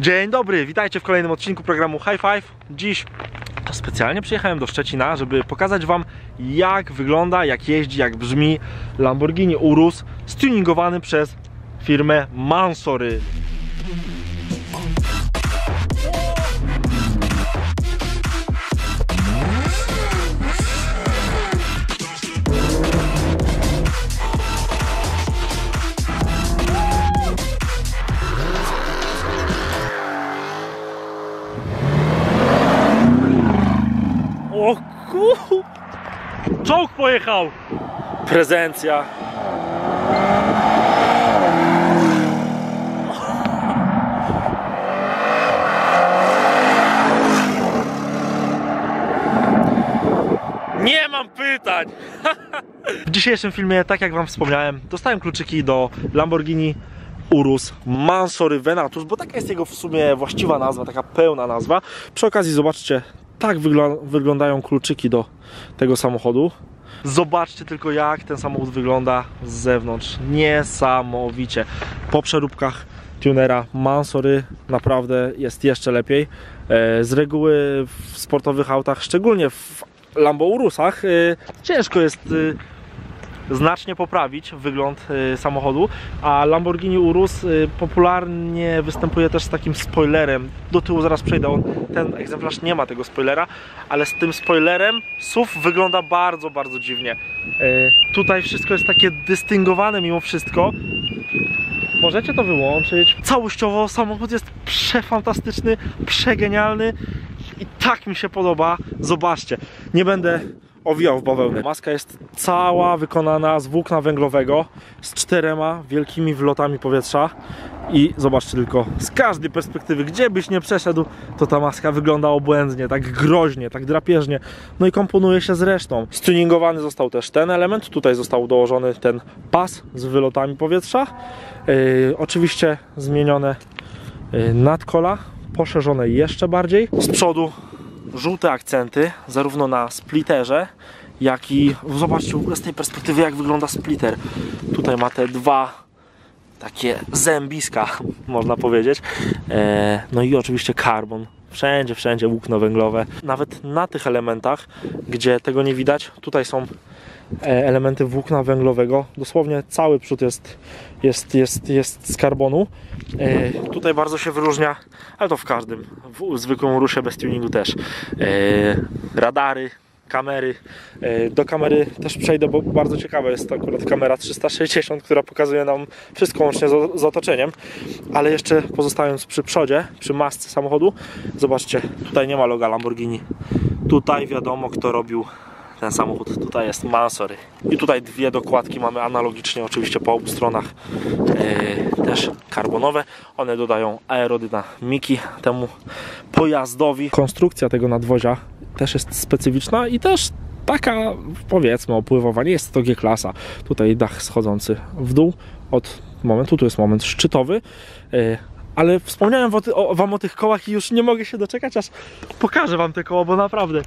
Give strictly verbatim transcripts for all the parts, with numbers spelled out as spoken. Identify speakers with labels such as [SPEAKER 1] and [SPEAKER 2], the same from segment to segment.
[SPEAKER 1] Dzień dobry, witajcie w kolejnym odcinku programu High Five. Dziś specjalnie przyjechałem do Szczecina, żeby pokazać wam, jak wygląda, jak jeździ, jak brzmi Lamborghini Urus stuningowany przez firmę Mansory. O ku... Czołg pojechał! Prezencja. Nie mam pytań! W dzisiejszym filmie, tak jak wam wspomniałem, dostałem kluczyki do Lamborghini Urus Mansory Venatus, bo taka jest jego w sumie właściwa nazwa, taka pełna nazwa. Przy okazji zobaczcie, tak wygl wyglądają kluczyki do tego samochodu. Zobaczcie tylko, jak ten samochód wygląda z zewnątrz. Niesamowicie. Po przeróbkach tunera Mansory naprawdę jest jeszcze lepiej. Z reguły w sportowych autach, szczególnie w Lambo Urusach, ciężko jest znacznie poprawić wygląd y, samochodu, a Lamborghini Urus y, popularnie występuje też z takim spoilerem. Do tyłu zaraz przejdę, on, ten egzemplarz nie ma tego spoilera, ale z tym spoilerem S U V wygląda bardzo, bardzo dziwnie. Y, tutaj wszystko jest takie dystyngowane mimo wszystko. Możecie to wyłączyć. Całościowo samochód jest przefantastyczny, przegenialny i tak mi się podoba. Zobaczcie, nie będę owijał w bawełnę. Maska jest cała wykonana z włókna węglowego, z czterema wielkimi wlotami powietrza i zobaczcie tylko, z każdej perspektywy, gdzie byś nie przeszedł, to ta maska wygląda obłędnie, tak groźnie, tak drapieżnie, no i komponuje się z resztą. Stuningowany został też ten element, tutaj został dołożony ten pas z wylotami powietrza, yy, oczywiście zmienione yy, nadkola, poszerzone jeszcze bardziej. Z przodu żółte akcenty, zarówno na splitterze, jak i zobaczcie w ogóle z tej perspektywy, jak wygląda splitter. Tutaj ma te dwa takie zębiska, można powiedzieć. E, no i oczywiście karbon. Wszędzie, wszędzie włókno węglowe. Nawet na tych elementach, gdzie tego nie widać, tutaj są elementy włókna węglowego. Dosłownie cały przód jest, jest, jest, jest z karbonu. E, tutaj bardzo się wyróżnia, ale to w każdym, w zwykłym Urusie bez tuningu też. E, radary, kamery. E, do kamery też przejdę, bo bardzo ciekawa jest to akurat kamera trzysta sześćdziesiąt, która pokazuje nam wszystko łącznie z, z otoczeniem. Ale jeszcze pozostając przy przodzie, przy masce samochodu, zobaczcie, tutaj nie ma loga Lamborghini. Tutaj wiadomo, kto robił ten samochód. Tutaj jest Mansory. I tutaj dwie dokładki mamy analogicznie, oczywiście po obu stronach yy, też karbonowe. One dodają aerodynamiki temu pojazdowi. Konstrukcja tego nadwozia też jest specyficzna i też taka, powiedzmy, opływowa. Nie jest to G-klasa. Tutaj dach schodzący w dół od momentu, tu jest moment szczytowy. Yy, Ale wspomniałem o ty, o, wam o tych kołach i już nie mogę się doczekać, aż pokażę wam te koła, bo naprawdę y,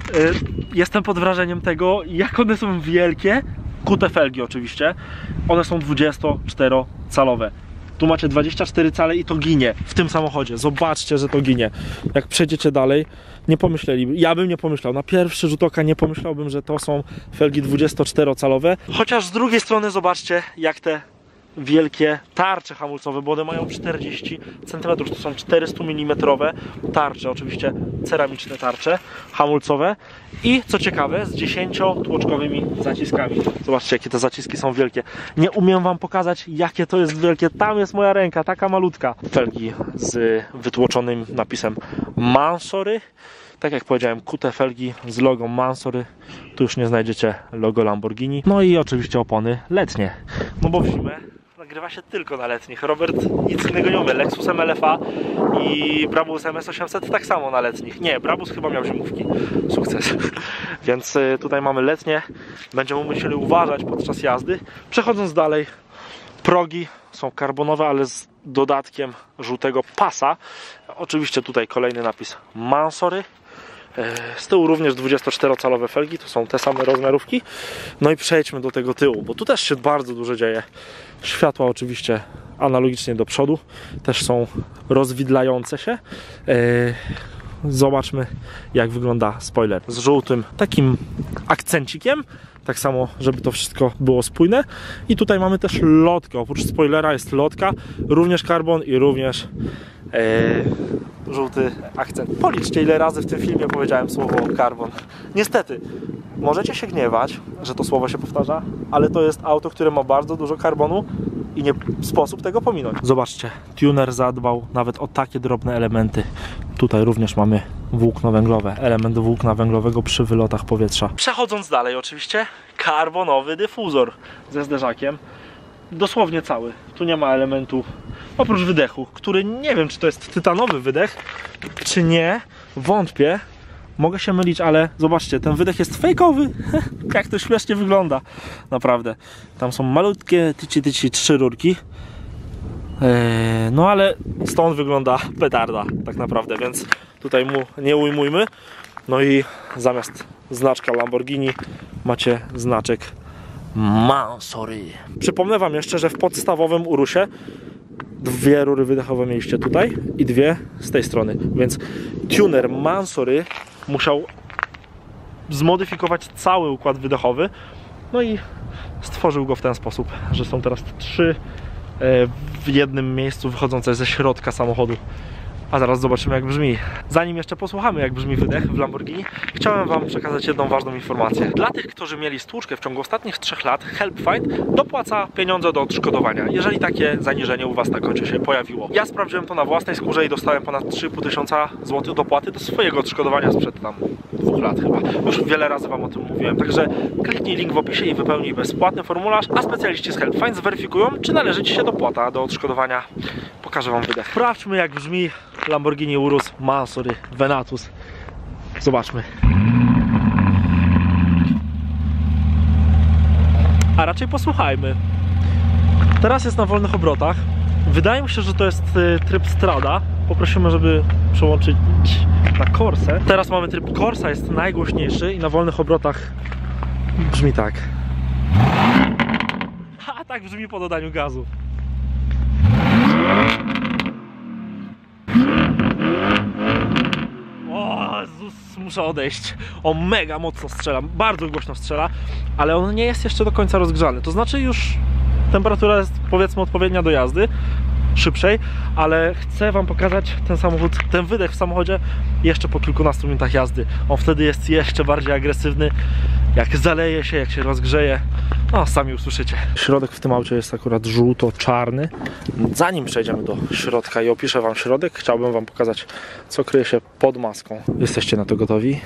[SPEAKER 1] jestem pod wrażeniem tego, jak one są wielkie. Kute felgi oczywiście. One są dwudziestoczterocalowe. Tu macie dwadzieścia cztery cale i to ginie w tym samochodzie. Zobaczcie, że to ginie. Jak przejdziecie dalej, nie pomyśleli, ja bym nie pomyślał, na pierwszy rzut oka nie pomyślałbym, że to są felgi dwudziestoczterocalowe. Chociaż z drugiej strony zobaczcie, jak te wielkie tarcze hamulcowe, bo one mają czterdzieści centymetrów, to są czterysta milimetrowe tarcze, oczywiście ceramiczne tarcze hamulcowe i co ciekawe z dziesięciotłoczkowymi zaciskami. Zobaczcie, jakie te zaciski są wielkie. Nie umiem wam pokazać, jakie to jest wielkie. Tam jest moja ręka, taka malutka. Felgi z wytłoczonym napisem Mansory. Tak jak powiedziałem, kute felgi z logo Mansory. Tu już nie znajdziecie logo Lamborghini. No i oczywiście opony letnie. No bo w zimę nagrywa się tylko na letnich. Robert nic innego nie umie. Lexus M L F A i Brabus M S osiemset tak samo na letnich. Nie, Brabus chyba miał zimówki. Sukces. Więc tutaj mamy letnie. Będziemy musieli uważać podczas jazdy. Przechodząc dalej, progi są karbonowe, ale z dodatkiem żółtego pasa. Oczywiście tutaj kolejny napis Mansory. Z tyłu również dwudziestoczterocalowe felgi, to są te same rozmiarówki. No i przejdźmy do tego tyłu, bo tu też się bardzo dużo dzieje. Światła oczywiście analogicznie do przodu, też są rozwidlające się. Zobaczmy, jak wygląda spoiler z żółtym takim akcencikiem, tak samo, żeby to wszystko było spójne. I tutaj mamy też lotkę, oprócz spoilera jest lotka, również karbon i również Yy, żółty akcent. Policzcie, ile razy w tym filmie powiedziałem słowo karbon. Niestety, możecie się gniewać, że to słowo się powtarza, ale to jest auto, które ma bardzo dużo karbonu i nie sposób tego pominąć. Zobaczcie, tuner zadbał nawet o takie drobne elementy. Tutaj również mamy włókno węglowe, element włókna węglowego przy wylotach powietrza. Przechodząc dalej, oczywiście karbonowy dyfuzor ze zderzakiem. Dosłownie cały. Tu nie ma elementu oprócz wydechu, który nie wiem, czy to jest tytanowy wydech, czy nie. Wątpię. Mogę się mylić, ale zobaczcie, ten wydech jest fejkowy. Jak to śmiesznie wygląda. Naprawdę. Tam są malutkie, tyci, tyci, trzy rurki. Eee, no ale stąd wygląda petarda tak naprawdę, więc tutaj mu nie ujmujmy. No i zamiast znaczka Lamborghini macie znaczek Mansory. Przypomnę wam jeszcze, że w podstawowym Urusie dwie rury wydechowe mieliście tutaj i dwie z tej strony, więc tuner Mansory musiał zmodyfikować cały układ wydechowy, no i stworzył go w ten sposób, że są teraz trzy w jednym miejscu wychodzące ze środka samochodu. A zaraz zobaczymy, jak brzmi. Zanim jeszcze posłuchamy, jak brzmi wydech w Lamborghini, chciałem wam przekazać jedną ważną informację. Dla tych, którzy mieli stłuczkę w ciągu ostatnich trzech lat, Help Find dopłaca pieniądze do odszkodowania, jeżeli takie zaniżenie u was na koncie się pojawiło. Ja sprawdziłem to na własnej skórze i dostałem ponad trzy i pół tysiąca złotych dopłaty do swojego odszkodowania sprzed tam dwóch lat chyba. Już wiele razy wam o tym mówiłem, także kliknij link w opisie i wypełnij bezpłatny formularz, a specjaliści z Help Find zweryfikują, czy należy ci się dopłata do odszkodowania. Pokażę wam wydech. Sprawdźmy, jak brzmi Lamborghini Urus Mansory Venatus. Zobaczmy. A raczej posłuchajmy. Teraz jest na wolnych obrotach. Wydaje mi się, że to jest tryb Strada. Poprosimy, żeby przełączyć na Corsę. Teraz mamy tryb Corsa, jest najgłośniejszy i na wolnych obrotach brzmi tak. A tak brzmi po dodaniu gazu. O Jezus, muszę odejść. On mega mocno strzela, bardzo głośno strzela, ale on nie jest jeszcze do końca rozgrzany. To znaczy już temperatura jest, powiedzmy, odpowiednia do jazdy, szybszej, ale chcę wam pokazać ten samochód, ten wydech w samochodzie jeszcze po kilkunastu minutach jazdy. On wtedy jest jeszcze bardziej agresywny. Jak zaleje się, jak się rozgrzeje, no sami usłyszycie. Środek w tym aucie jest akurat żółto-czarny. Zanim przejdziemy do środka i opiszę wam środek, chciałbym wam pokazać, co kryje się pod maską. Jesteście na to gotowi?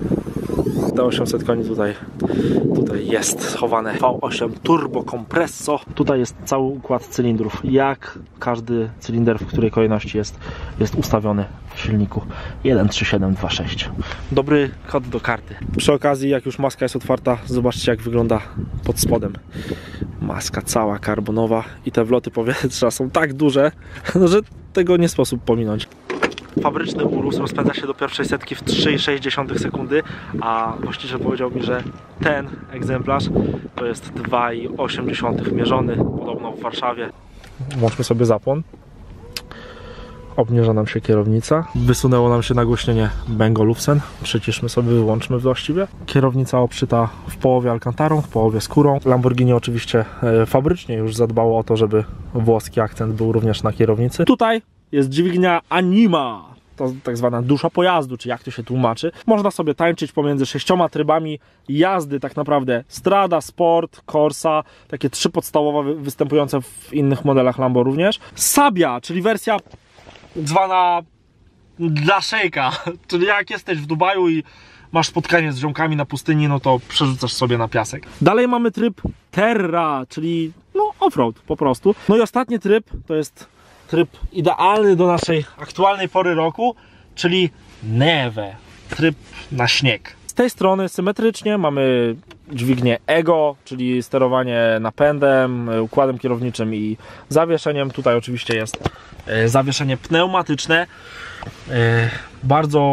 [SPEAKER 1] T osiemset koni tutaj, tutaj jest schowane. V osiem Turbo Compresso. Tutaj jest cały układ cylindrów. Jak każdy cylinder w której kolejności jest, jest ustawiony w silniku. jeden trzy siedem dwa sześć. Dobry kod do karty. Przy okazji, jak już maska jest otwarta, zobaczcie, jak wygląda pod spodem. Maska cała karbonowa i te wloty powietrza są tak duże, że tego nie sposób pominąć. Fabryczny Urus rozpędza się do pierwszej setki w trzy przecinek sześć sekundy, a właściciel powiedział mi, że ten egzemplarz to jest dwa przecinek osiem mierzony, podobno w Warszawie. Włączmy sobie zapłon. Obniża nam się kierownica. Wysunęło nam się nagłośnienie Bang & Olufsen. Przyciszmy sobie, wyłączmy właściwie. Kierownica obszyta w połowie alkantarą, w połowie skórą. Lamborghini oczywiście e, fabrycznie już zadbało o to, żeby włoski akcent był również na kierownicy. Tutaj jest dźwignia Anima. To tak zwana dusza pojazdu, czy jak to się tłumaczy. Można sobie tańczyć pomiędzy sześcioma trybami jazdy, tak naprawdę Strada, Sport, Corsa, takie trzy podstawowe występujące w innych modelach Lambo również. Sabia, czyli wersja zwana dla szejka, czyli jak jesteś w Dubaju i masz spotkanie z ziomkami na pustyni, no to przerzucasz sobie na piasek. Dalej mamy tryb Terra, czyli no offroad po prostu. No i ostatni tryb to jest tryb idealny do naszej aktualnej pory roku, czyli Neve, tryb na śnieg. Z tej strony symetrycznie mamy dźwignię Ego, czyli sterowanie napędem, układem kierowniczym i zawieszeniem. Tutaj oczywiście jest zawieszenie pneumatyczne. Bardzo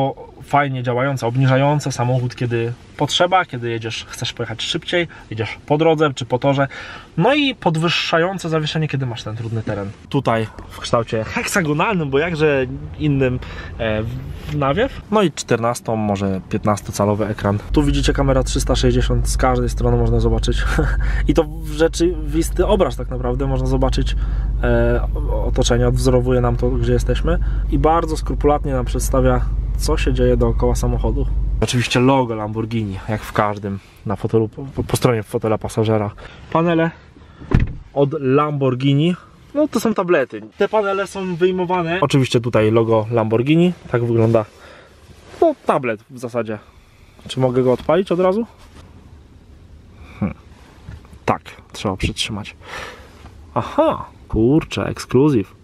[SPEAKER 1] fajnie działające, obniżające samochód, kiedy potrzeba, kiedy jedziesz, chcesz pojechać szybciej, jedziesz po drodze czy po torze. No i podwyższające zawieszenie, kiedy masz ten trudny teren. Tutaj w kształcie heksagonalnym, bo jakże innym e, nawiew. No i czternasto, może piętnastocalowy ekran. Tu widzicie kamera trzysta sześćdziesiąt, z każdej strony można zobaczyć. I to rzeczywisty obraz tak naprawdę, można zobaczyć e, otoczenie, odwzorowuje nam to, gdzie jesteśmy. I bardzo skrupulatnie nam przedstawia, co się dzieje dookoła samochodu. Oczywiście logo Lamborghini, jak w każdym, na fotelu, po, po stronie fotela pasażera. Panele od Lamborghini, no to są tablety. Te panele są wyjmowane. Oczywiście tutaj logo Lamborghini, tak wygląda, no tablet w zasadzie. Czy mogę go odpalić od razu? Hmm. Tak, trzeba przytrzymać. Aha, kurczę, ekskluzyw.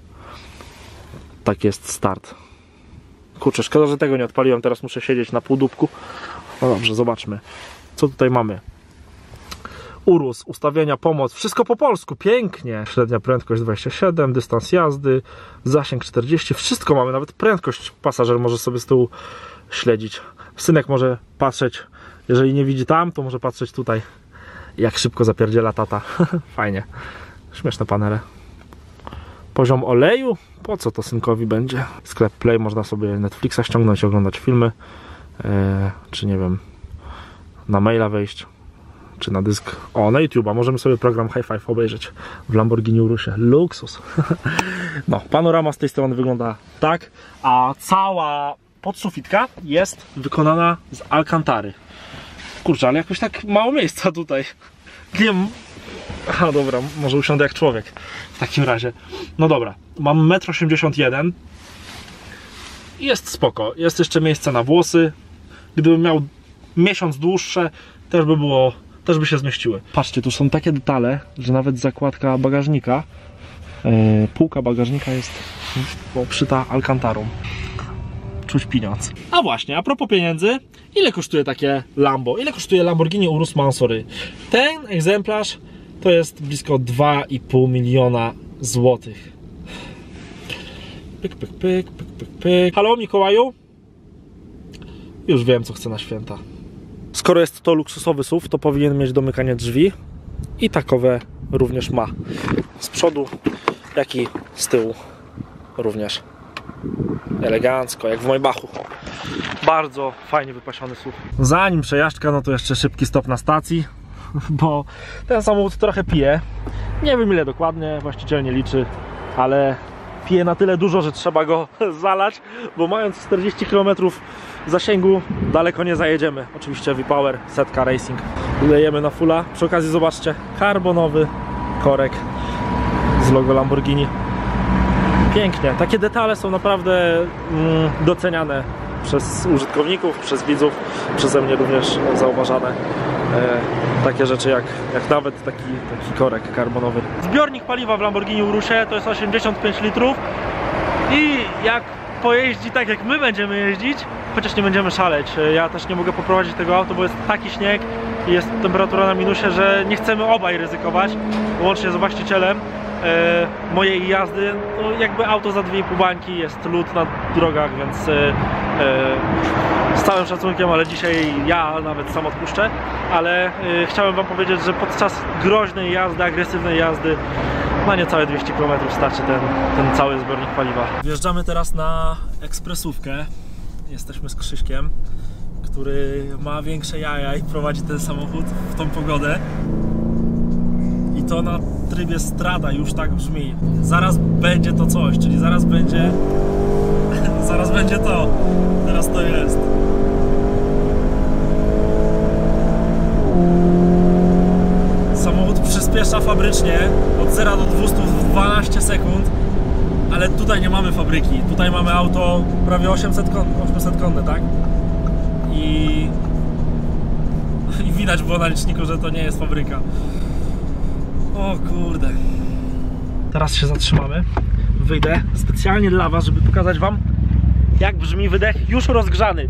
[SPEAKER 1] Tak jest start. Kurczę, szkoda, że tego nie odpaliłem, teraz muszę siedzieć na półdubku. No dobrze, zobaczmy. Co tutaj mamy? Urus, ustawienia, pomoc, wszystko po polsku, pięknie. Średnia prędkość dwadzieścia siedem, dystans jazdy, zasięg czterdzieści, wszystko mamy, nawet prędkość pasażer może sobie z tyłu śledzić. Synek może patrzeć, jeżeli nie widzi tam, to może patrzeć tutaj, jak szybko zapierdziela tata. Fajnie, śmieszne panele. Poziom oleju? Po co to synkowi będzie? Sklep Play, można sobie Netflixa ściągnąć, oglądać filmy, e, czy nie wiem, na maila wejść, czy na dysk. O, na YouTube'a możemy sobie program High Five obejrzeć w Lamborghini Urusie. Luksus. No, panorama z tej strony wygląda tak, a cała podsufitka jest wykonana z Alcantary. Kurczę, ale jakoś tak mało miejsca tutaj. Nie wiem. Aha, dobra, może usiądę jak człowiek w takim razie. No dobra, mam metr osiemdziesiąt jeden. Jest spoko, jest jeszcze miejsce na włosy. Gdybym miał miesiąc dłuższe, też by było, też by się zmieściły. Patrzcie, tu są takie detale, że nawet zakładka bagażnika, yy, półka bagażnika jest obszyta Alcantarą. Czuć pieniądz. A właśnie, a propos pieniędzy, ile kosztuje takie Lambo? Ile kosztuje Lamborghini Urus Mansory? Ten egzemplarz to jest blisko dwa i pół miliona złotych. Pyk, pyk, pyk, pyk, pyk, pyk. Halo, Mikołaju? Już wiem, co chcę na święta. Skoro jest to luksusowy S U V, to powinien mieć domykanie drzwi i takowe również ma. Z przodu, jak i z tyłu również. Elegancko, jak w Maybachu. Bardzo fajnie wypasiony S U V. Zanim przejażdżka, no to jeszcze szybki stop na stacji, bo ten samochód trochę pije. Nie wiem ile dokładnie, właściciel nie liczy, ale pije na tyle dużo, że trzeba go zalać, bo mając czterdzieści kilometrów zasięgu daleko nie zajedziemy. Oczywiście V-Power, setka Racing. Lejemy na fulla. Przy okazji zobaczcie, karbonowy korek z logo Lamborghini. Pięknie. Takie detale są naprawdę mm, doceniane przez użytkowników, przez widzów, przeze mnie również zauważane. E, takie rzeczy jak, jak nawet taki, taki korek karbonowy. Zbiornik paliwa w Lamborghini Urusie to jest osiemdziesiąt pięć litrów i jak pojeździ tak jak my będziemy jeździć, chociaż nie będziemy szaleć, ja też nie mogę poprowadzić tego auta, bo jest taki śnieg i jest temperatura na minusie, że nie chcemy obaj ryzykować, łącznie z właścicielem e, mojej jazdy. No, jakby auto za dwie i pół bańki, jest lód na drogach, więc e, e, z całym szacunkiem, ale dzisiaj ja nawet sam odpuszczę, ale e, chciałem wam powiedzieć, że podczas groźnej jazdy, agresywnej jazdy na niecałe dwieście kilometrów starczy ten, ten cały zbiornik paliwa. Wjeżdżamy teraz na ekspresówkę. Jesteśmy z Krzyśkiem, który ma większe jaja i prowadzi ten samochód w tą pogodę. I to na trybie strada już tak brzmi. Zaraz będzie to coś, czyli zaraz będzie... zaraz będzie to. Teraz to jest. Samochód przyspiesza fabrycznie od zera do dwustu w dwanaście sekund, ale tutaj nie mamy fabryki. Tutaj mamy auto prawie osiemset konne, tak? I... I widać było na liczniku, że to nie jest fabryka. O kurde. Teraz się zatrzymamy. Wyjdę specjalnie dla was, żeby pokazać wam, jak brzmi wydech już rozgrzany.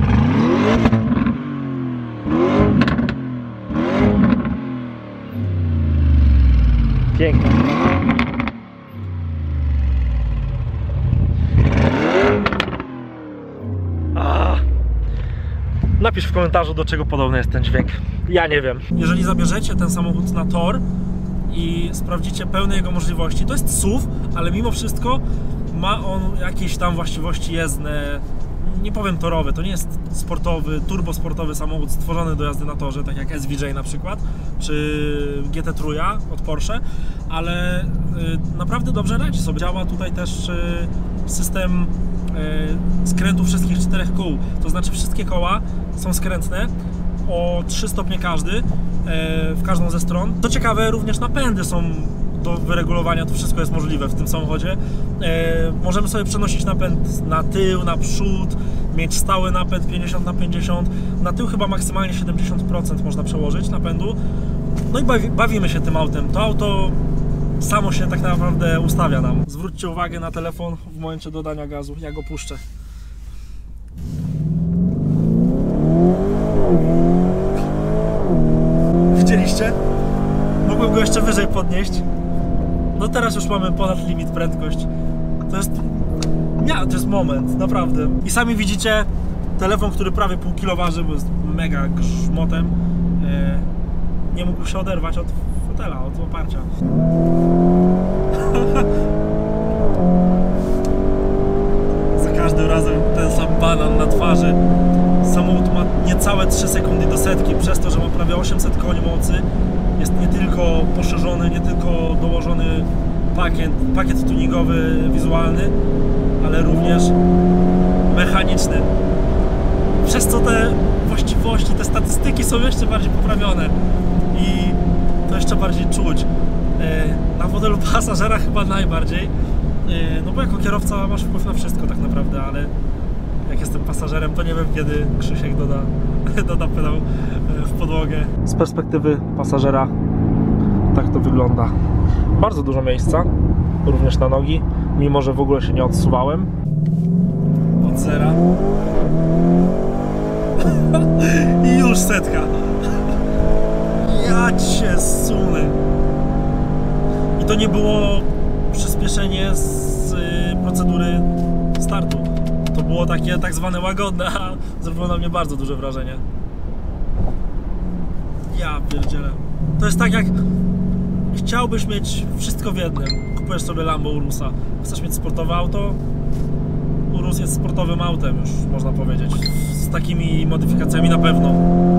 [SPEAKER 1] Pięknie. A, Napisz w komentarzu, do czego podobny jest ten dźwięk. Ja nie wiem. Jeżeli zabierzecie ten samochód na tor i sprawdzicie pełne jego możliwości, to jest S U V, ale mimo wszystko ma on jakieś tam właściwości jezdne, nie powiem torowe, to nie jest sportowy, turbosportowy samochód stworzony do jazdy na torze, tak jak S V J na przykład, czy G T trzy od Porsche, ale y, naprawdę dobrze radzi sobie. Działa tutaj też y, system y, skrętu wszystkich czterech kół, to znaczy wszystkie koła są skrętne o trzy stopnie każdy, y, w każdą ze stron. Co ciekawe, również napędy są do wyregulowania, to wszystko jest możliwe w tym samochodzie. E, możemy sobie przenosić napęd na tył, na przód, mieć stały napęd pięćdziesiąt na pięćdziesiąt, na tył chyba maksymalnie siedemdziesiąt procent można przełożyć napędu. No i bawi, bawimy się tym autem. To auto samo się tak naprawdę ustawia nam. Zwróćcie uwagę na telefon w momencie dodania gazu, ja go puszczę. Widzieliście? Mogłem go jeszcze wyżej podnieść. No teraz już mamy ponad limit prędkość. To jest... Nie, to jest moment, naprawdę. I sami widzicie, telefon, który prawie pół kilo waży, bo jest mega grzmotem, e, nie mógł się oderwać od fotela, od oparcia. Za każdym razem ten sam banan na twarzy. Samochód ma niecałe trzy sekundy do setki, przez to, że ma prawie osiemset koni mocy. Jest nie tylko poszerzony, nie tylko dołożony pakiet, pakiet tuningowy, wizualny, ale również mechaniczny. Przez co te właściwości, te statystyki są jeszcze bardziej poprawione i to jeszcze bardziej czuć. Na modelu pasażera chyba najbardziej, no bo jako kierowca masz wpływ na wszystko tak naprawdę, ale jak jestem pasażerem, to nie wiem, kiedy Krzysiek doda, doda pedał w podłogę. Z perspektywy pasażera tak to wygląda. Bardzo dużo miejsca, również na nogi, mimo że w ogóle się nie odsuwałem. Od zera. I już setka. Ja cię sunę. I to nie było przyspieszenie z procedury startu. To było takie tak zwane łagodne, a zrobiło na mnie bardzo duże wrażenie. Ja pierdzielę. To jest tak, jak chciałbyś mieć wszystko w jednym. Kupujesz sobie Lambo Urusa. Chcesz mieć sportowe auto? Urus jest sportowym autem, już można powiedzieć. Z takimi modyfikacjami na pewno.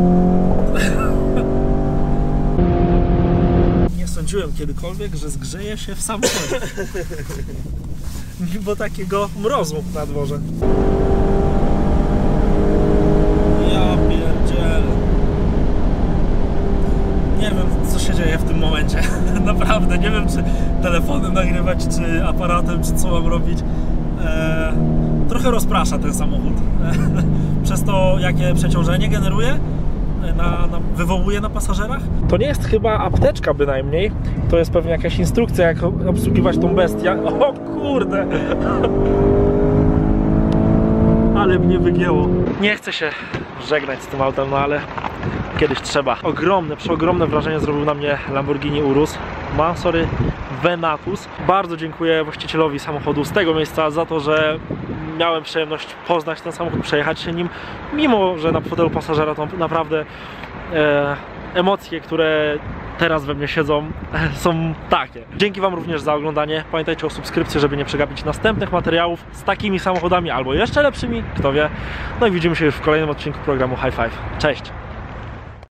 [SPEAKER 1] Nie sądziłem kiedykolwiek, że zgrzeje się w samochodzie. Mimo takiego mrozu na dworze. Ja pierdzielę. Nie wiem, co się dzieje w tym momencie. Naprawdę, nie wiem, czy telefonem nagrywać, czy aparatem, czy co mam robić. Eee, trochę rozprasza ten samochód. Przez to, jakie przeciążenie generuje, na, na, wywołuje na pasażerach. To nie jest chyba apteczka bynajmniej. To jest pewnie jakaś instrukcja, jak obsługiwać tą bestię. O kurde! Ale mnie wygięło. Nie chcę się żegnać z tym autem, no ale kiedyś trzeba. Ogromne, przeogromne wrażenie zrobił na mnie Lamborghini Urus Mansory Venatus. Bardzo dziękuję właścicielowi samochodu z tego miejsca za to, że miałem przyjemność poznać ten samochód, przejechać się nim, mimo że na fotelu pasażera to naprawdę e, emocje, które teraz we mnie siedzą, są takie. Dzięki wam również za oglądanie. Pamiętajcie o subskrypcji, żeby nie przegapić następnych materiałów z takimi samochodami albo jeszcze lepszymi, kto wie. No i widzimy się już w kolejnym odcinku programu High Five. Cześć!